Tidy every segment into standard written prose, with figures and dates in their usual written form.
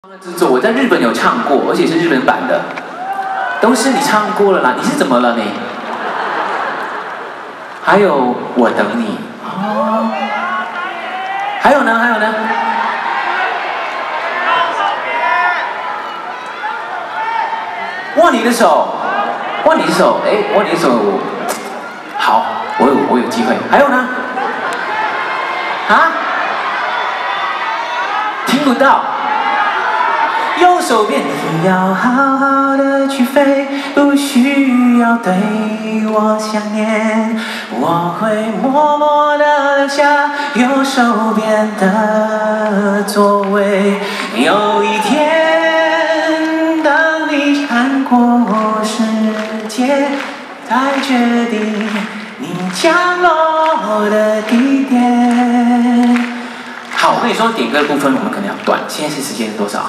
制作，我在日本有唱过，而且是日本版的，都是你唱过了啦。你是怎么了你？还有我等你哦，还有呢？还有呢？握你的手，握你的手，哎，握你的手，好，我有机会。还有呢？啊？听不到。 右手边，你要好好的去飞，不需要对我想念。我会默默的留下右手边的座位。有一天，当你看过世界，才决定你降落的地点。好，我跟你说，点歌的部分我们可能要断。现在是时间是多少？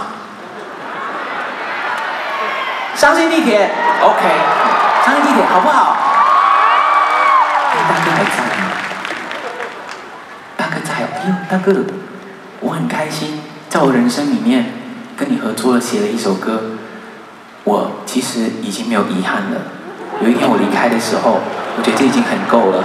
伤心地铁 ，OK， 伤心地铁好不好？大哥还在吗？大哥在哦，哎呦，大哥，我很开心，在我人生里面跟你合作了，写了一首歌。我其实已经没有遗憾了。有一天我离开的时候，我觉得这已经很够了。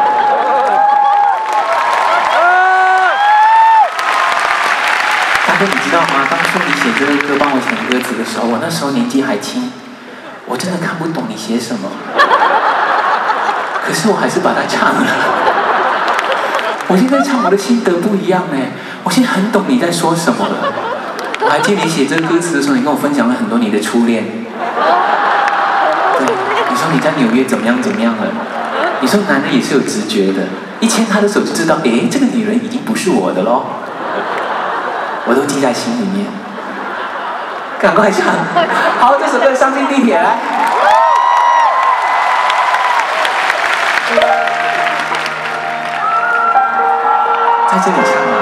大哥，你知道吗？当初你写这个歌，帮我写歌词的时候，我那时候年纪还轻，我真的看不懂你写什么，可是我还是把它唱了。我现在唱我的心得不一样哎，我现在很懂你在说什么了。我还记得你写这个歌词的时候，你跟我分享了很多你的初恋。对，你说你在纽约怎么样怎么样了？你说男人也是有直觉的，一牵他的手就知道，哎，这个女人已经不是我的咯。 我都记在心里面，赶快唱！好，这首歌《伤心地铁》来，在这里唱啊！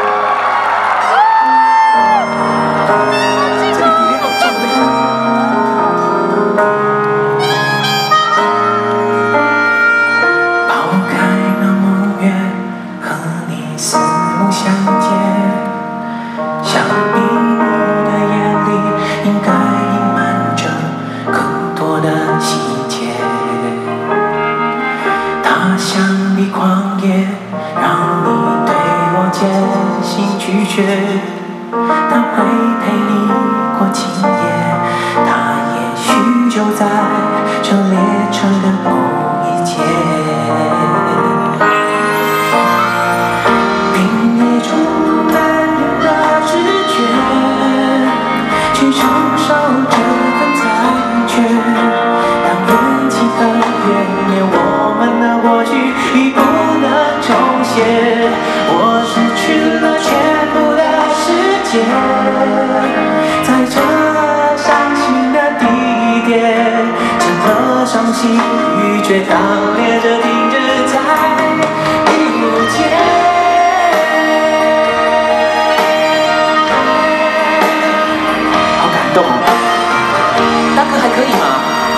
这里底好重的声音。抛开那梦月，和你四目相接。 想必你的眼里应该隐瞒着更多的细节。它像笔狂野，让你对我渐行拒绝。它会陪你过今夜，它也许就在这列车的某一节。 去承受这份残缺，当缘起和缘灭，我们的过去已不能重写。我失去了全部的世界，在这伤心的地点，整个伤心欲绝，当列车停止在第五节。 大哥还可以吗？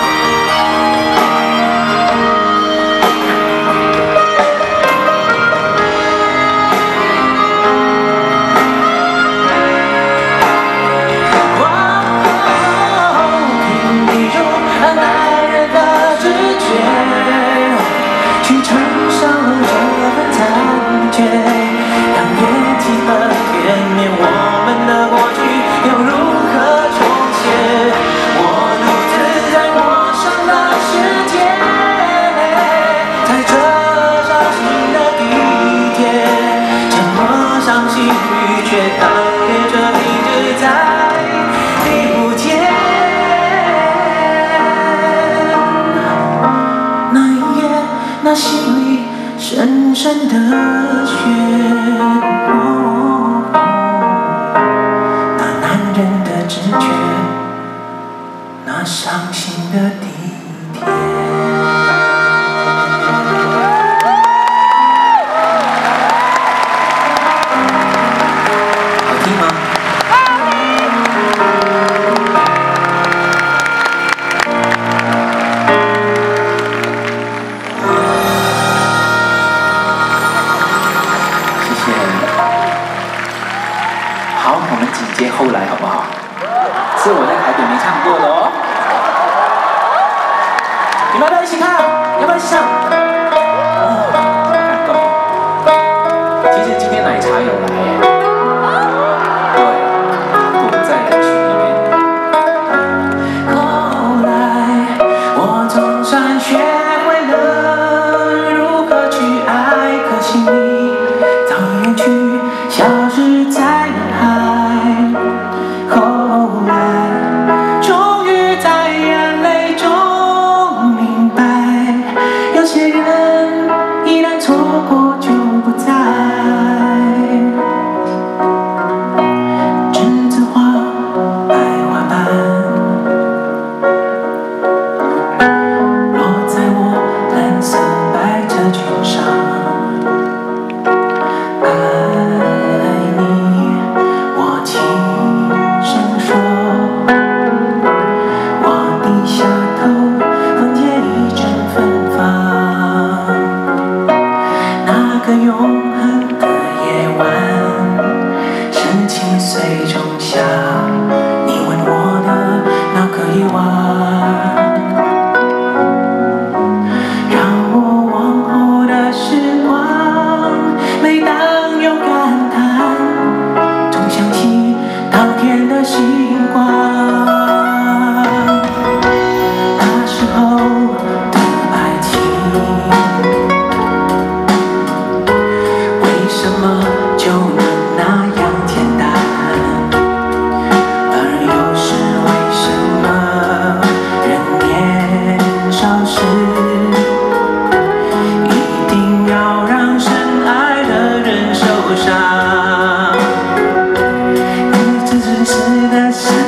凭一种男人的直觉，去承受这份残缺，让缘起和缘灭，我们的过去又如何重写？ 却当列车停止在第五节，那一夜，那心里深深的血，那男人的直觉，那伤心的地铁。 好，我们紧接后来好不好？ 是我在台北没唱过的哦。你们要不要一起看？要不要一起唱？感动。其实今天奶茶有来耶，对，躲在人群里面。后来我总算学会了如何去爱，可惜你早已远去，消失在人海。后来终于在眼泪中明白，有些人一旦错过就不再。栀子花，白花瓣，落在我蓝色百褶裙上。爱你，我轻声说，我低下头，闻见一阵芬芳。那个永恒的夜晚，17岁仲夏，你吻我的那个夜晚，让我往后的时光，每当有感叹，总想起当天的星光。那时候的爱情，为什么就能那样简单？而又是为什么人年少时，一定要让深爱的人受伤？日子真实的是